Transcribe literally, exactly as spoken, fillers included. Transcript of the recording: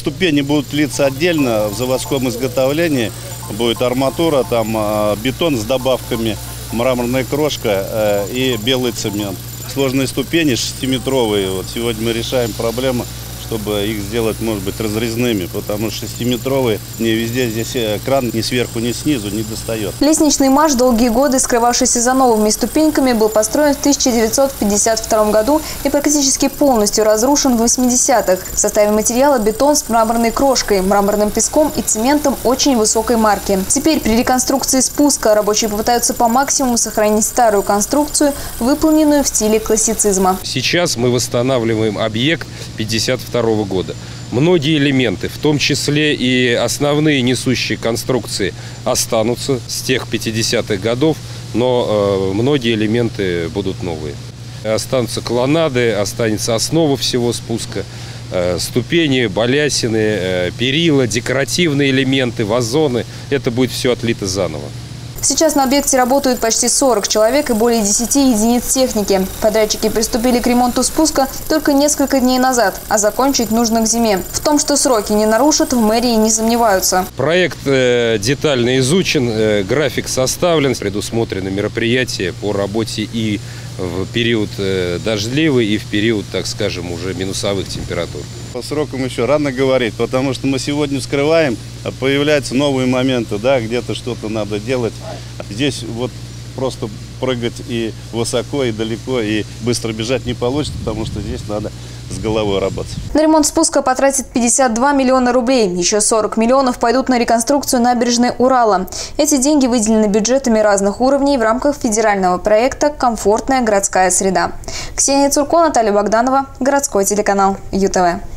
ступени будут литься отдельно, в заводском изготовлении будет арматура, там бетон с добавками, мраморная крошка и белый цемент. Сложные ступени шестиметровые. Вот сегодня мы решаем проблему, чтобы их сделать, может быть, разрезными, потому что шестиметровые не везде здесь кран ни сверху, ни снизу не достает. Лестничный марш, долгие годы скрывавшийся за новыми ступеньками, был построен в тысяча девятьсот пятьдесят втором году и практически полностью разрушен в восьмидесятых. В составе материала бетон с мраморной крошкой, мраморным песком и цементом очень высокой марки. Теперь при реконструкции спуска рабочие попытаются по максимуму сохранить старую конструкцию, выполненную в стиле классицизма. Сейчас мы восстанавливаем объект пятьдесят второго года. Многие элементы, в том числе и основные несущие конструкции, останутся с тех пятидесятых годов, но э, многие элементы будут новые. Останутся колоннады, останется основа всего спуска, э, ступени, балясины, э, перила, декоративные элементы, вазоны. Это будет все отлито заново. Сейчас на объекте работают почти сорок человек и более десяти единиц техники. Подрядчики приступили к ремонту спуска только несколько дней назад, а закончить нужно к зиме. В том, что сроки не нарушат, в мэрии не сомневаются. Проект э, детально изучен, э, график составлен, предусмотрены мероприятия по работе и в период э, дождливый, и в период, так скажем, уже минусовых температур. По срокам еще рано говорить, потому что мы сегодня вскрываем, а появляются новые моменты, да, где-то что-то надо делать. Здесь вот просто прыгать и высоко, и далеко, и быстро бежать не получится, потому что здесь надо с головой работать. На ремонт спуска потратит пятьдесят два миллиона рублей. Еще сорок миллионов пойдут на реконструкцию набережной Урала. Эти деньги выделены бюджетами разных уровней в рамках федерального проекта «Комфортная городская среда». Ксения Цурко, Наталья Богданова, городской телеканал ю тэ вэ.